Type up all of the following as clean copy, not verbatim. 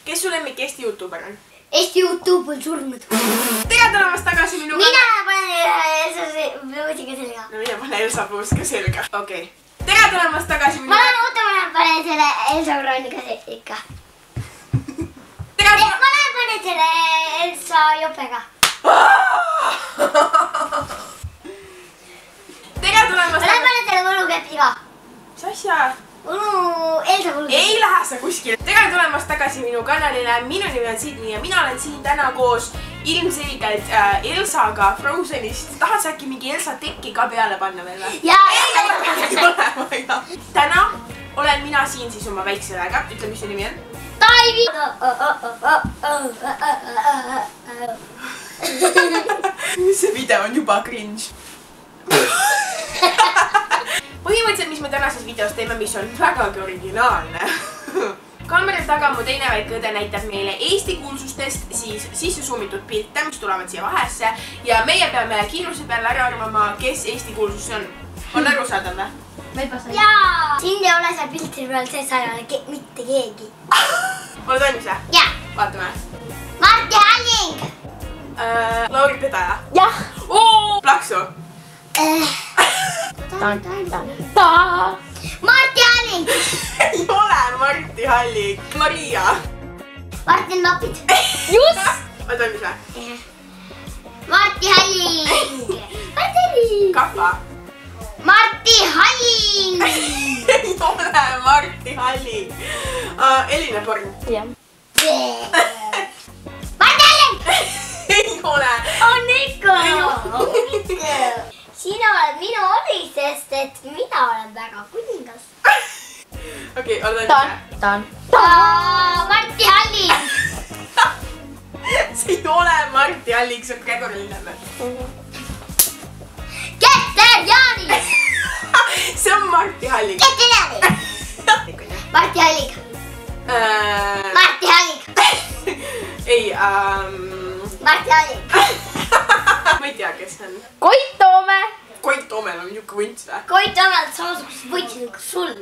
Kes su lemmik Eesti YouTuber on? Eesti YouTube on surnud. Tere tulemast tagasi minu Mina panen Elsa Puuska selga. No mina panen Elsa Puuska selga. Okei. Tere tulemast tagasi minu... Ma panen selle Elsa Veronika ikka. Ma panen selle Elsa Jopega. Tere tulemast... Ma panen selle võlukepiga. Mis asja? Elsa võlukepiga. Ei lähe sa kuskile. Tere tulemast tagasi minu kanalile. Minu nimi on Sydney ja mina olen siin täna koos ilmselgelt Elsaga Frozenist. Tahad sa äkki mingi Elsa tekki ka peale panna veel või? Jaa. Täna olen mina siin siis oma väikse väega. Ütle, mis su nimi on? Taivi. See video on juba cringe. Põhimõtteliselt, mis me tänases videos teeme, mis on vägagi originaalne. Kaamera taga mu teine väike õde näitab meile Eesti kuulsustest siis sisse summitud pilte, mis tulevad siia vahesse ja meie peame kiiruse peale ära arvama, kes Eesti kuulsus see on. On aru saadav või? Jaa. Siin ei ole seal pilti peal, see sa ei ole mitte keegi. Oled valmis või? Jaa. Vaatame. Martti Halling. Lauri Pedaja. Jah. Plaksu. Martti Halling. Ei ole Martti Halling. Maria. Martin Napid. Just. Oled valmis või? Martti Halling. Martti Halling. Kappa. Martti Halling. Ei ole Martti Halling. Elina Born. Jah. Martti Halling. Ei ole. On ikka. Sina oled minu omi, sest et mina olen väga kuningas. Okei, oled valmis või? Ta on. Martti Halling. See ei ole Martti Halling, see on Gregor Lillemäe. Keter Jaani. See on Martti Halling. Keter Jaani. Martti Halling. Martti Halling. Ei, Martti Halling. ma ei tea, kes see on. Koit Toome. Koit Toomel on niuke vunts või? Koit Toomel samasugused võtsid nagu sul.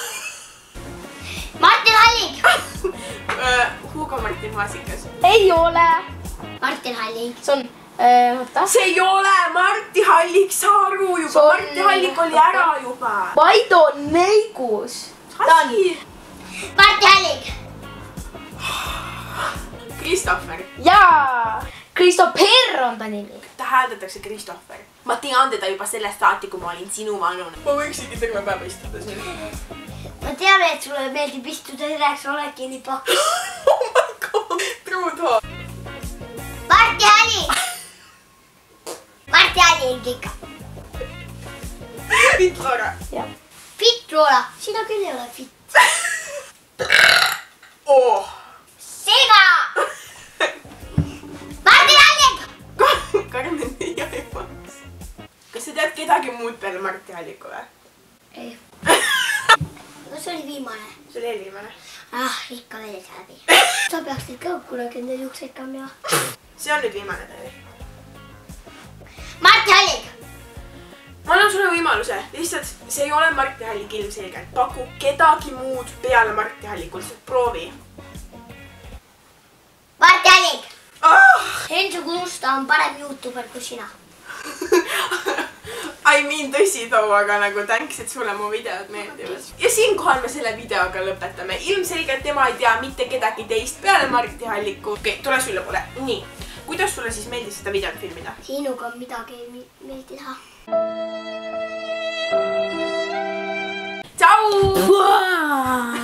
Martin Halling. Hugo Martin Maasikas. Ei ole. Martin Halling. See on, oota. See ei ole Martti Halling, saa aru juba. Martti Halling oli ära juba. Vaido Neigus. Asi. Martti Halling. Christopher. Jaa. Christopher on ta nimi. Ta hääldatakse Christopher. Ma tean teda juba sellest saati, kui ma olin sinu vanune. Ma võiksingi terve päeva istuda siin. Ma tean, et sulle meeldib istuda, selleks oledki nii pakk. Oh my god. Truudo. Martti Halling. Martti Halling ikka. Fit Laura. Jah. Fit Roola. Sina küll ei ole fit. Oh. Sega. Martin Halling. Karmen ei aimaks. Kas sa tead kedagi muud peale Martti Hallingu või? Ei. No see oli viimane. See oli eelviimane. Ikka veel läbi. Sa peaksid ka kunagi enda juukseid kammima. See on nüüd viimane päev. Martti Halling. Ma annan sulle võimaluse. Lihtsalt see ei ole Martti Halling ilmselgelt. Paku kedagi muud peale Martti Hallingu. Lihtsalt proovi. Martti Halling. Enso Kuusta on parem YouTuber kui sina. I mean tõsi too, aga nagu thanks, et sulle mu videod meeldivad. Ja siinkohal me selle videoga lõpetame. Ilmselgelt tema ei tea mitte kedagi teist peale Martti Hallingu. Okei, tule sulle poole. Nii, kuidas sulle siis meeldis seda videot filmida? Sinuga midagi ei meeldi teha.